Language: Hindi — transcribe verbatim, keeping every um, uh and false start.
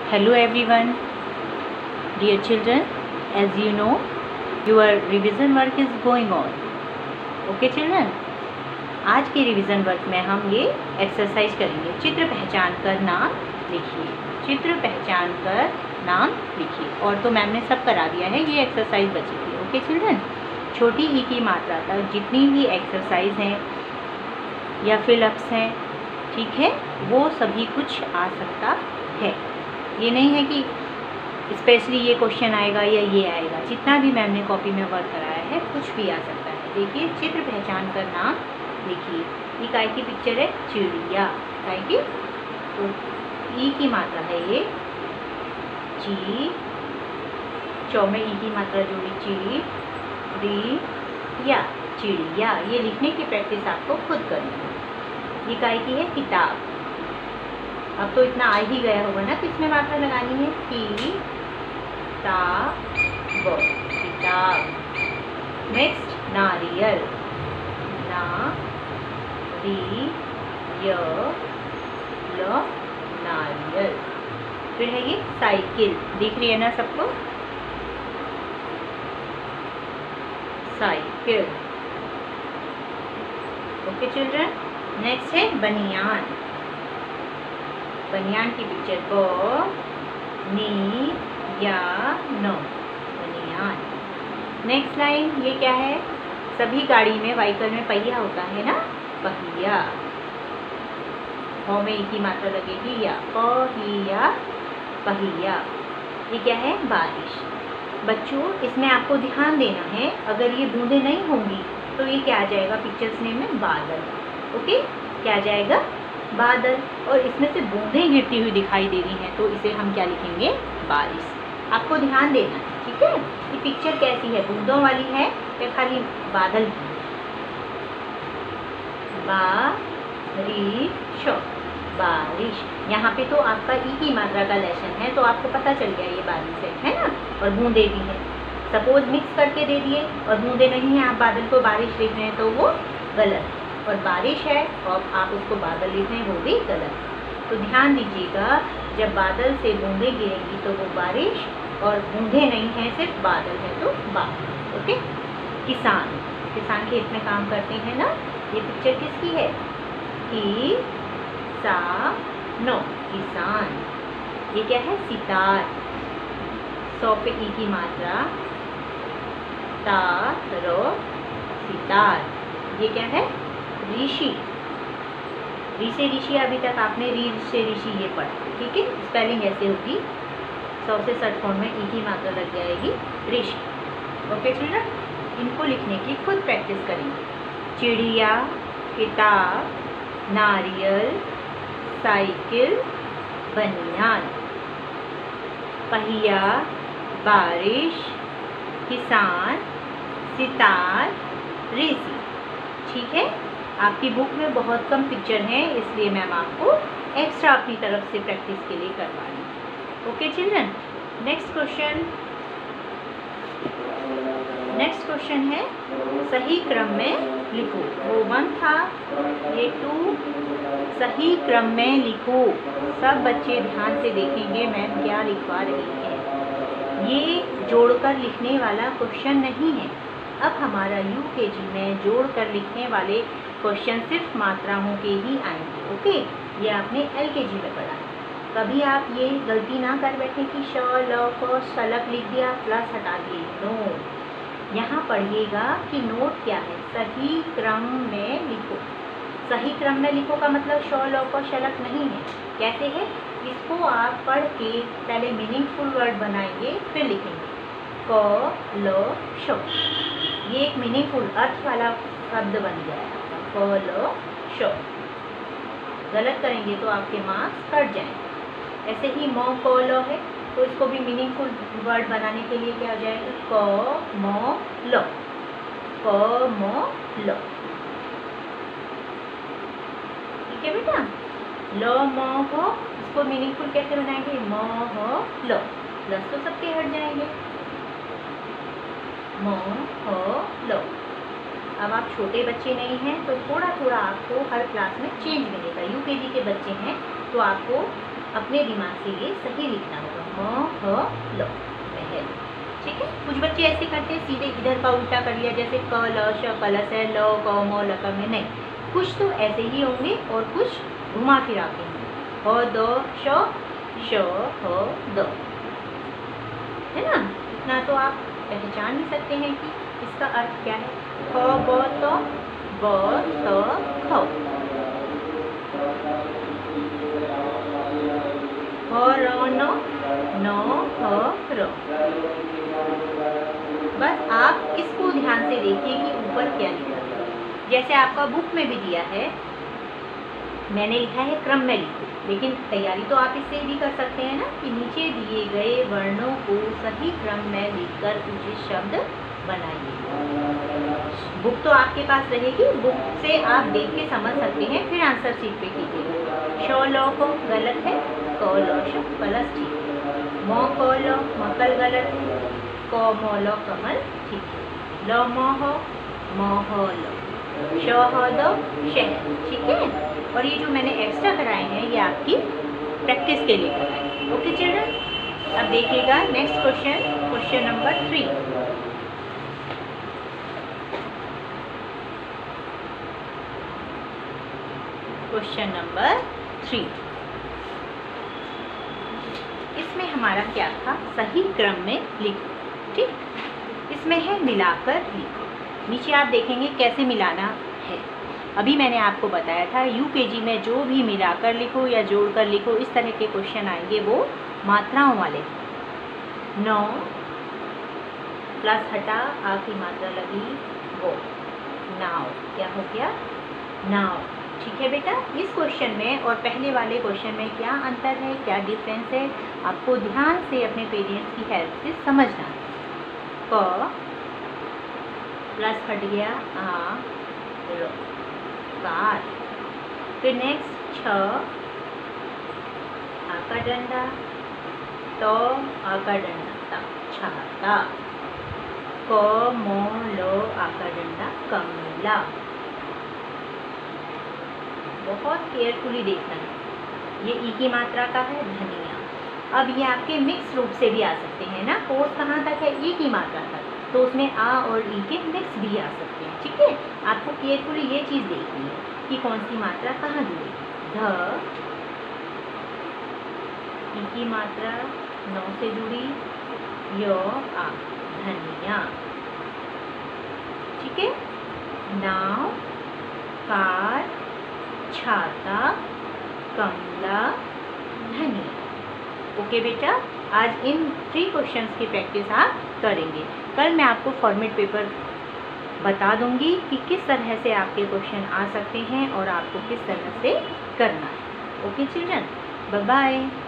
Hello everyone, dear children, as you know, your revision work is going on. Okay children, आज के रिवीजन वर्क में हम ये एक्सरसाइज करेंगे। चित्र पहचान कर नाम लिखिए। चित्र पहचान कर नाम लिखिए। और तो मैम ने सब करा दिया है, ये एक्सरसाइज बची थी। ओके चिल्ड्रन, छोटी ई की मात्रा तक जितनी भी एक्सरसाइज हैं या फिलअप्स हैं, ठीक है, वो सभी कुछ आ सकता है। ये नहीं है कि स्पेशली ये क्वेश्चन आएगा या ये आएगा। जितना भी मैम ने कॉपी में वर्क कराया है कुछ भी आ सकता है। देखिए, चित्र पहचान कर नाम लिखिए। ये काय की पिक्चर है? चिड़िया। काय की? तो ई की मात्रा है ये ची, चौ में ई की मात्रा जोड़ी चिड़ी, री या चिड़िया। ये लिखने की प्रैक्टिस आपको खुद करनी है। ये काय की है? किताब। अब तो इतना आ ही गया होगा ना, तो इसमें मात्रा लगानी है की ता ब, किताब। नेक्स्ट नारियल, ना री य ल, नारियल। फिर है ये साइकिल। दिख रही है ना सबको? साइकिल। ओके चिल्ड्रन, नेक्स्ट है बनियान। बनियान की पिक्चर ब नी या नो, बनियान। नेक्स्ट लाइन, ये क्या है? सभी गाड़ी में व्हीकल में पहिया होता है ना, पहिया। ह में ई की मात्रा लगेगी या, पहिया, पहिया। ये क्या है? बारिश। बच्चों, इसमें आपको ध्यान देना है, अगर ये बूंदे नहीं होंगी तो ये क्या आ जाएगा पिक्चर्स नेम में? बादल। ओके, क्या आ जाएगा? बादल। और इसमें से बूंदें गिरती हुई दिखाई दे रही हैं, तो इसे हम क्या लिखेंगे? बारिश। आपको ध्यान देना है, ठीक है? ये पिक्चर कैसी है? बूंदों वाली है या खाली बादल की? बारिश, बारिश। यहाँ पे तो आपका ई की मात्रा का लेसन है, तो आपको पता चल गया ये बारिश है, है ना? और बूंदे भी है। सपोज मिक्स करके दे दिए और बूंदे नहीं है, आप बादल को बारिश लिख रहे हैं तो वो गलत। और बारिश है और आप उसको बादल लिख रहे हैं, वो भी गलत। तो ध्यान दीजिएगा, जब बादल से बूंदे गिरेंगी तो वो बारिश, और बूंदे नहीं है, सिर्फ बादल है तो बादल। ओके। किसान, किसान खेत में काम करते हैं ना। ये पिक्चर किसकी है? की सा नो, किसान। ये क्या है? सितार। सौ पे ई की मात्रा, ता रो, सितार। ये क्या है? ऋषि। री से ऋषि, अभी तक आपने री से ऋषि ये पढ़ा, ठीक है? स्पेलिंग ऐसे होगी, सौ से सठ फॉर्म में ई की मात्रा लग जाएगी, ऋषि। ओके चिल्ड्रन, इनको लिखने की खुद प्रैक्टिस करेंगे। चिड़िया, किताब, नारियल, साइकिल, बनियान, पहिया, बारिश, किसान, सितार, ऋषि। ठीक है? आपकी बुक में बहुत कम पिक्चर हैं, इसलिए मैम आपको एक्स्ट्रा अपनी तरफ से प्रैक्टिस के लिए करवा रही हूँ। Okay children, next question. Next question है सही क्रम में लिखो। वो वन था, ये टू। सही क्रम में लिखो। सब बच्चे ध्यान से देखेंगे मैम क्या लिखवा रही है। ये जोड़कर लिखने वाला क्वेश्चन नहीं है। अब हमारा यूकेजी में जोड़कर लिखने वाले क्वेश्चन सिर्फ मात्राओं के ही आएंगे। ओके, ये आपने एलकेजी में पढ़ा है। कभी आप ये गलती ना कर बैठे कि श ल क शलक लिख दिया, प्लस हटा दिए। नो, यहाँ पढ़िएगा कि नोट क्या है। सही क्रम में लिखो। सही क्रम में लिखो का मतलब श ल क शलक नहीं है। कैसे है? इसको आप पढ़ के पहले मीनिंगफुल वर्ड बनाएंगे, फिर लिखेंगे क ल श। ये एक मीनिंगफुल अर्थ वाला शब्द बन गया है आपका, क ल श। गलत करेंगे तो आपके मार्क्स कट जाएंगे। ऐसे ही म क ल है, तो इसको भी मीनिंगफुल वर्ड बनाने के लिए क्या हो जाएगा? क म ल, क म ल। ठीक है बेटा? ल म ह, इसको मीनिंगफुल कैसे बनाएंगे? म ह ल। प्लस तो सबके हट जाएंगे। म ह ल। अब आप छोटे बच्चे नहीं हैं, तो थोड़ा थोड़ा आपको हर क्लास में चेंज मिलेगा। यूकेजी के बच्चे हैं तो आपको अपने दिमाग से ये सही लिखना होगा, म ह ल महल। ठीक है, कुछ बच्चे ऐसे करते हैं सीधे इधर का उल्टा कर लिया, जैसे क ल श कलश है, ल क म ल क में, नहीं, कुछ तो ऐसे ही होंगे और कुछ घुमा फिरा के होंगे, ह द श श ह द, है ना। इतना तो आप पहचान ही सकते हैं कि इसका अर्थ क्या है। ख ब त ब त ख, ह र न न ह र। बस आप इसको ध्यान से देखिए कि ऊपर क्या लिखा है। जैसे आपका बुक में भी दिया है, मैंने लिखा है क्रम में लिखो, लेकिन तैयारी तो आप इससे भी कर सकते हैं ना कि नीचे दिए गए वर्णों को सही क्रम में लिखकर उचित शब्द बनाइए। बुक तो आपके पास रहेगी, बुक से आप देख के समझ सकते हैं, फिर आंसर शीट पे कीजिएगा। श ल क गलत है, क ल श प्लस ठीक है, म क ल मकल गलत है, क म ल कमल ठीक है, ल म ह म ह ल, श ह द शहर। ठीक है, और ये जो मैंने एक्स्ट्रा कराए हैं ये आपकी प्रैक्टिस के लिए कराए हैं। ओके चिल्ड्रन, अब देखिएगा next question, question number three. Question number three, इसमें हमारा क्या था, सही क्रम में लिखो। ठीक, इसमें है मिलाकर लिखो। नीचे आप देखेंगे कैसे मिलाना है। अभी मैंने आपको बताया था यूकेजी में जो भी मिलाकर लिखो या जोड़कर लिखो, इस तरह के क्वेश्चन आएंगे वो मात्राओं वाले। नौ प्लस हटा, आ की मात्रा लगी वो, नाव, क्या हो गया, नाव। ठीक है बेटा, इस क्वेश्चन में और पहले वाले क्वेश्चन में क्या अंतर है, क्या डिफरेंस है, आपको ध्यान से अपने पेरेंट्स की हेल्प से समझना है। क प्लस हट गया, आ रो, कार। फिर नेक्स्ट छ, आ का डंडा, तो आ का डंडा ता, छाता। क म ल आ का डंडा, कमला। बहुत केयरफुली देखना है, ये ई की मात्रा का है, धनिया। अब ये आपके मिक्स रूप से भी आ सकते हैं ना, कोर्स कहाँ तक है, ई की मात्रा तक, तो उसमें आ और ई के मिक्स भी आ सकते हैं। ठीक है, आपको केयरफुली ये चीज़ देखनी है कि कौन सी मात्रा कहाँ जुड़ी। ध, ई की मात्रा नौ से जुड़ी, य आ, धनिया। ठीक है, नाव, कार, छाता, कमला, धनिया। ओके बेटा, आज इन थ्री क्वेश्चंस की प्रैक्टिस आप करेंगे। कल मैं आपको फॉर्मेट पेपर बता दूंगी कि किस तरह से आपके क्वेश्चन आ सकते हैं और आपको किस तरह से करना है। Okay children, bye bye.